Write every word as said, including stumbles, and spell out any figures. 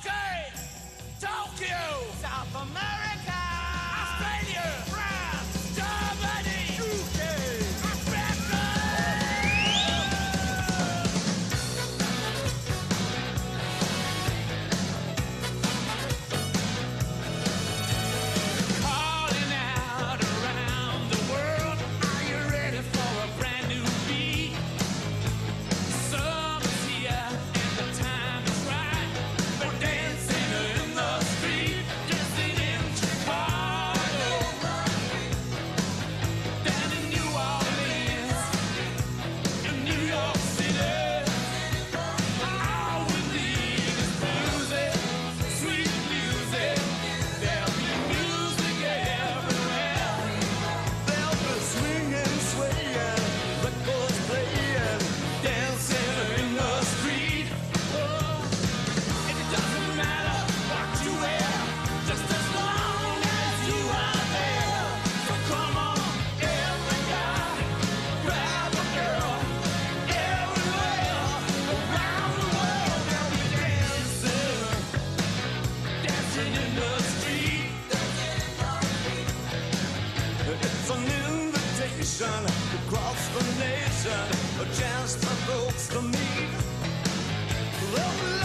Okay, Tokyo, South America, Australia, France, Germany, U K, Africa. Calling out around the world, are you ready for a brand new beat? Summer's here and the time is right. We're dancing in the street, dancing in Chicago, down in New Orleans, in New York City. All we need is music, sweet music. There'll be music everywhere. There'll be swinging, swaying, records playing, dancing in the street. Oh, and it doesn't matter what you wear, just as long as you are there. So come on, every guy, grab a girl, everywhere around the world. They'll be dancing, dancing in the street. It's an invitation across the nation, a chance for folks to meet. Love